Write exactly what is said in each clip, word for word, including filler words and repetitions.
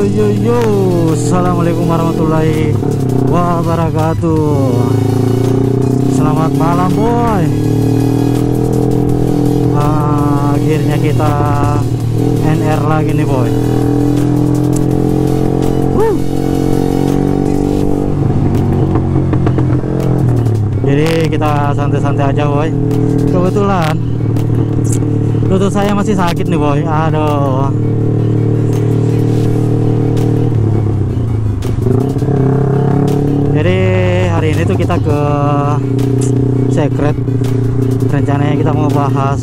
yo yo yo, assalamualaikum warahmatullahi wabarakatuh. Selamat malam boy. Ah, akhirnya kita N R lagi nih boy. Woo. Jadi kita santai-santai aja boy. Kebetulan lutut saya masih sakit nih boy. Aduh. Jadi hari ini tuh kita ke Secret. Rencananya kita mau bahas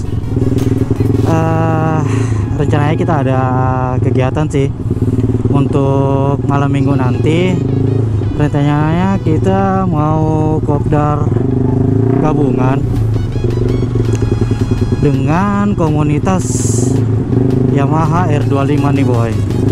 uh, rencananya kita ada kegiatan sih untuk malam minggu nanti. Rencananya kita mau kopdar gabungan dengan komunitas Yamaha R dua puluh lima nih boy.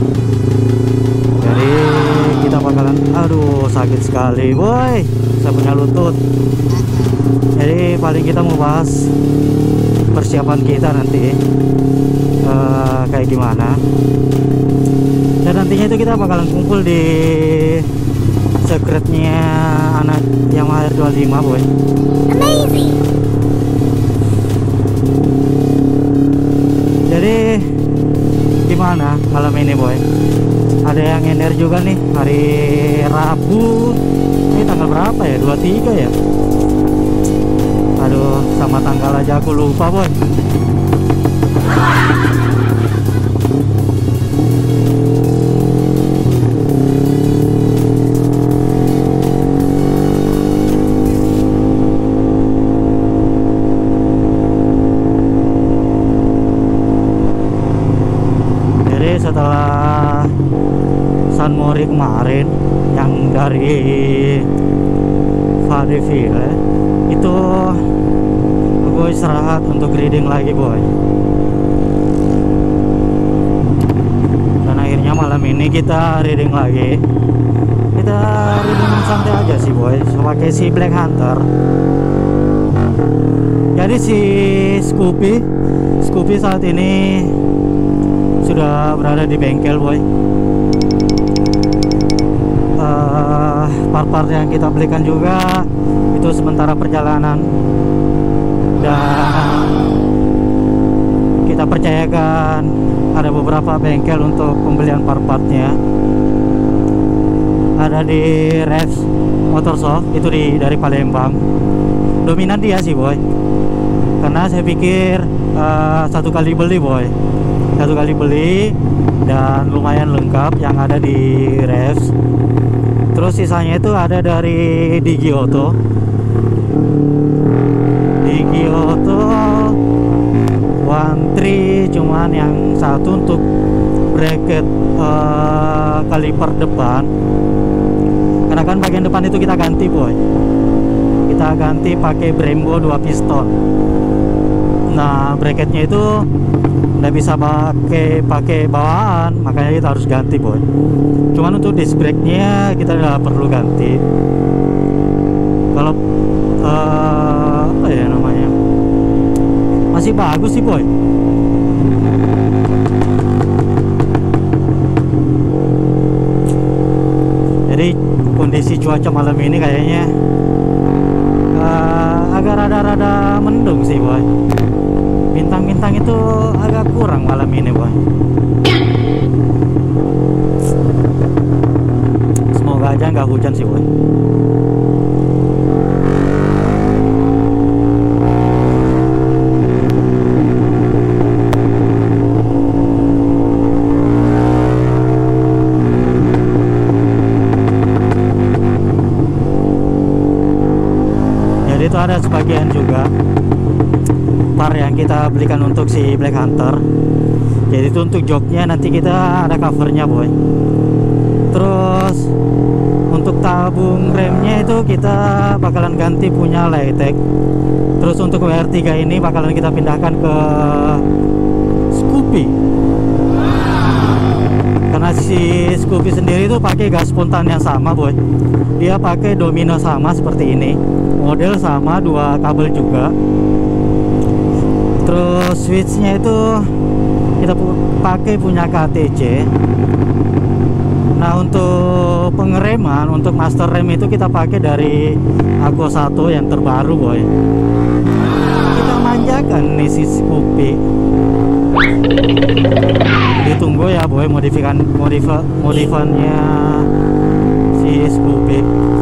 Jadi kita bakalan, aduh sakit sekali boy, saya punya lutut. Jadi paling kita mau bahas persiapan kita nanti uh, kayak gimana. Dan nantinya itu kita bakalan kumpul di secretnya anak Yamaha R dua puluh lima boy. Amazing. Jadi gimana malam ini boy? Ada yang N R juga nih hari Rabu. Ini tanggal berapa ya? dua puluh tiga ya? Aduh, sama tanggal aja aku lupa boy. Jadi setelah San Mori kemarin yang dari Vadeville itu gue istirahat untuk reading lagi boy. Dan akhirnya malam ini kita reading lagi. Kita reading santai aja sih boy, pakai si Black Hunter. Jadi si Scoopy Scoopy saat ini sudah berada di bengkel boy. Uh, part-part yang kita belikan juga itu sementara perjalanan, dan kita percayakan ada beberapa bengkel untuk pembelian part-partnya. Ada di Revs Motorshop itu di dari Palembang. Dominan dia sih boy, karena saya pikir uh, satu kali beli boy, satu kali beli dan lumayan lengkap yang ada di Revs. Terus sisanya itu ada dari Digi Auto. Digi Auto One Three, cuman yang satu untuk bracket uh, kaliper depan. Karena kan bagian depan itu kita ganti boy. Kita ganti pakai Brembo dua piston. Nah, bracketnya itu nggak bisa pakai pakai bawaan, makanya kita harus ganti boy. Cuman untuk disc brake-nya kita nggak perlu ganti. Kalau uh, apa ya namanya, masih bagus sih boy. Jadi kondisi cuaca malam ini kayaknya uh, agak rada-rada mendung sih boy. Bintang-bintang itu agak kurang malam ini boy. Semoga aja nggak hujan sih boy. Jadi itu ada sebagian juga par yang kita belikan untuk si Black Hunter. Jadi itu untuk joknya nanti kita ada covernya boy. Terus untuk tabung remnya itu kita bakalan ganti punya Laytec. Terus untuk W R tiga ini bakalan kita pindahkan ke Scoopy. Karena si Scoopy sendiri itu pakai gas spontan yang sama boy. Dia pakai domino sama seperti ini, model sama, dua kabel juga. Terus switchnya itu kita pakai punya K T C. Nah, untuk pengereman, untuk master rem itu kita pakai dari Aqua satu yang terbaru, boy. Kita manjakan nih si Scoopy. Ditunggu ya, boy, modifikan modif modifannya si Scoopy.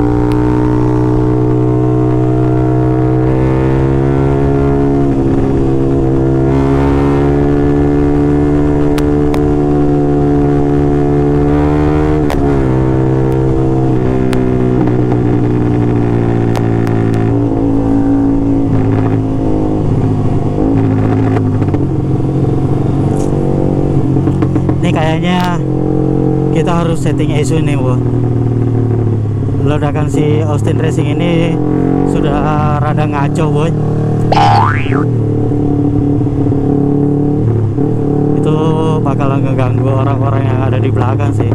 Kayaknya kita harus setting E S U nih, bu. Ledakan si Austin Racing ini sudah rada ngaco, boy. Itu bakalan ngeganggu orang-orang yang ada di belakang sih.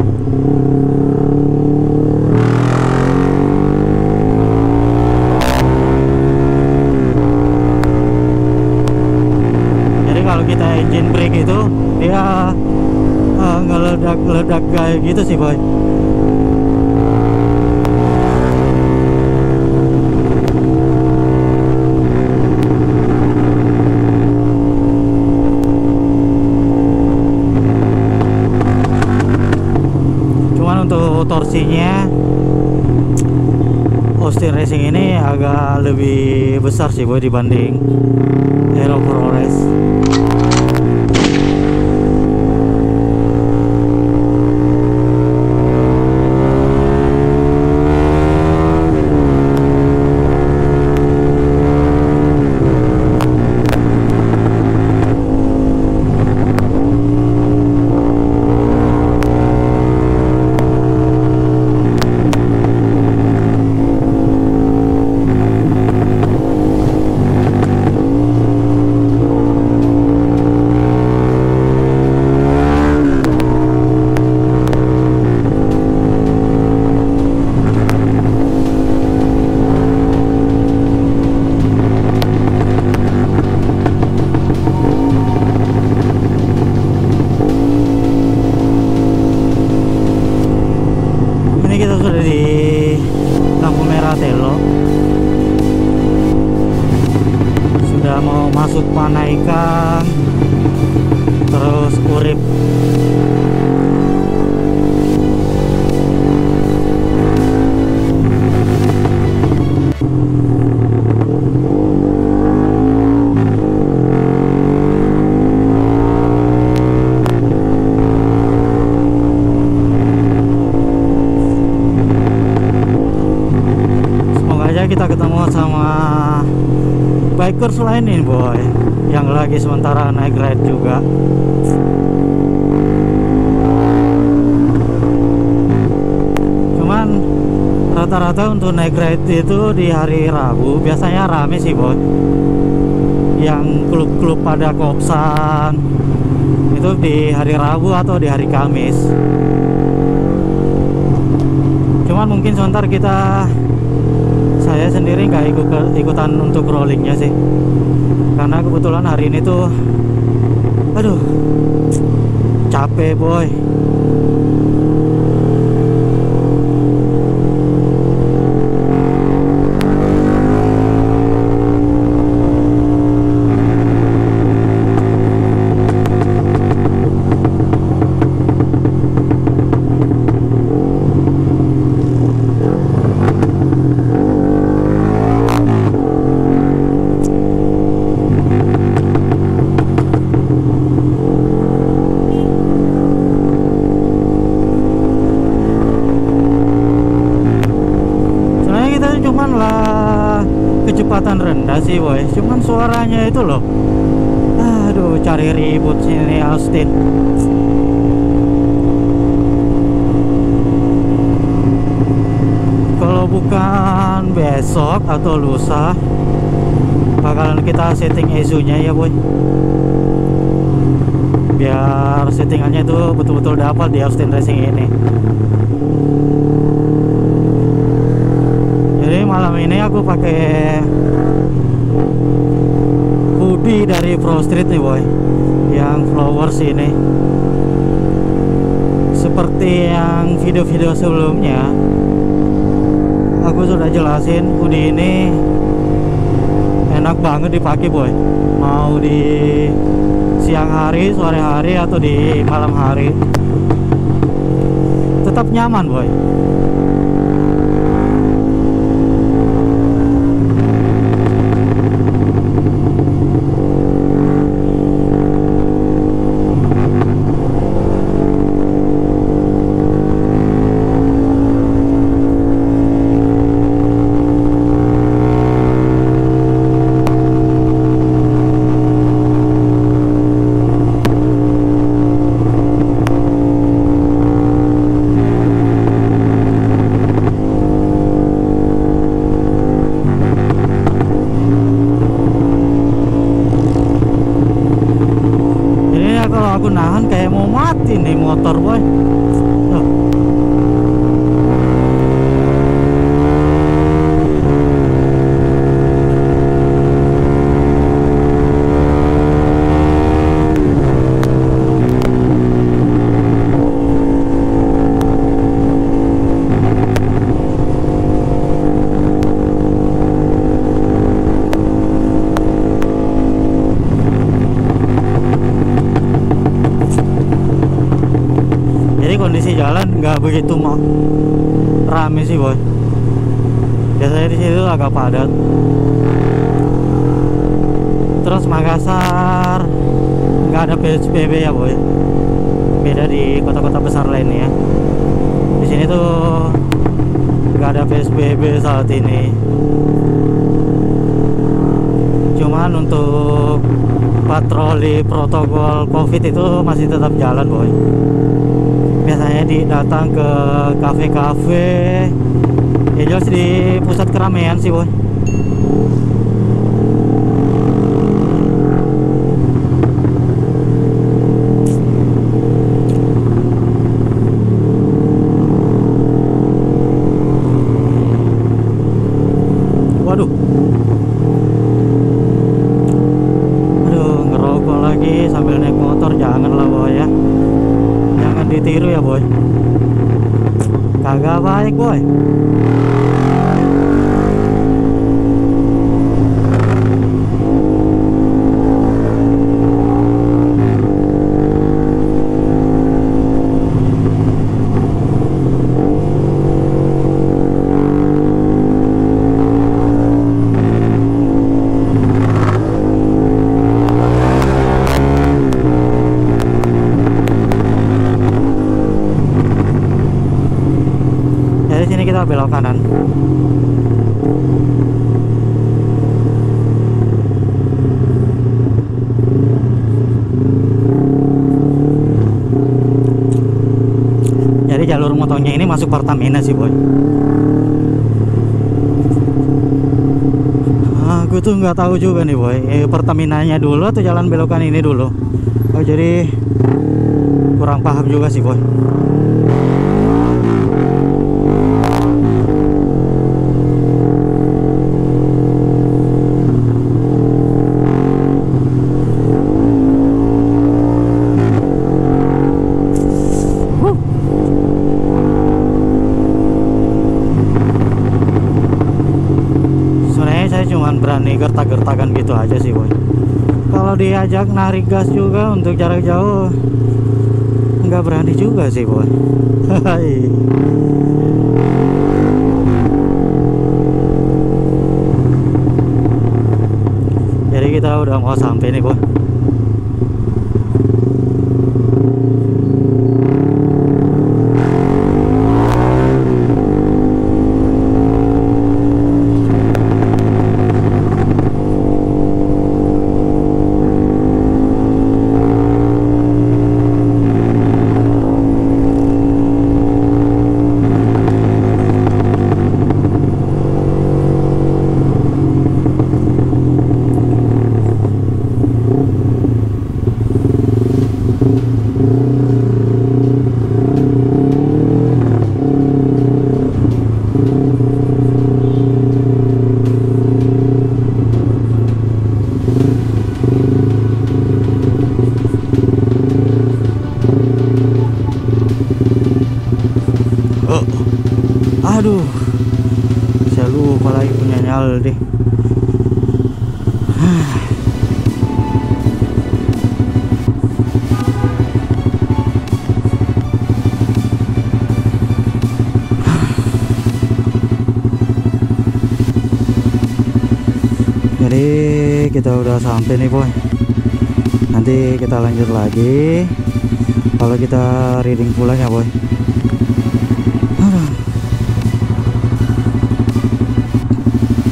Jadi kalau kita engine brake itu dia uh, ngeledak-ledak kayak gitu sih, boy. Cuman untuk torsinya Austin Racing ini agak lebih besar sih, boy, dibanding Aero ProRes. Kita sudah di lampu merah Telo, sudah mau masuk Panaikan, terus Urip. Kita ketemu sama bikers lain nih, boy, yang lagi sementara naik ride juga. Cuman rata-rata untuk naik ride itu di hari Rabu biasanya rame sih, boy. Yang klub-klub pada kopsan itu di hari Rabu atau di hari Kamis. Cuman mungkin sebentar kita saya sendiri nggak ikut ikutan untuk rollingnya sih, karena kebetulan hari ini tuh aduh capek, boy. Cuman lah kecepatan rendah sih, boy. Cuman suaranya itu loh, aduh, cari ribut sini Austin. Kalau bukan besok atau lusa bakalan kita setting E S U nya ya, boy, biar settingannya itu betul-betul dapat di Austin Racing ini. Malam ini aku pakai hoodie dari Pro Street nih, boy, yang flowers ini. seperti yang video-video sebelumnya aku sudah jelasin, hoodie ini enak banget dipakai boy, mau di siang hari, sore hari, atau di malam hari tetap nyaman boy. Aku nahan kayak mau mati nih motor boy. Tuh. Kondisi jalan nggak begitu mau rame sih boy, biasanya di situ agak padat. Terus Makassar nggak ada P S B B ya boy, beda di kota-kota besar lainnya. Di sini tuh nggak ada P S B B saat ini, cuman untuk patroli protokol COVID itu masih tetap jalan boy. Biasanya di datang ke kafe-kafe, ya jelas di pusat keramaian sih boy. Waduh, aduh ngerokok lagi sambil naik motor, janganlah boy ya. Ditiru ya boy, kagak baik boy. Kita belok kanan. Jadi jalur motornya ini masuk Pertamina sih boy. Aku tuh nggak tahu juga nih boy, eh, Pertaminanya dulu atau jalan belokan ini dulu. Oh jadi kurang paham juga sih boy. Berani gertak-gertakan gitu aja sih boy. Kalau diajak narik gas juga untuk jarak jauh nggak berani juga sih boy. Jadi kita udah mau sampai nih boy. mual deh. Jadi kita udah sampai nih boy. Nanti kita lanjut lagi kalau kita reading pulang ya boy. Aduh.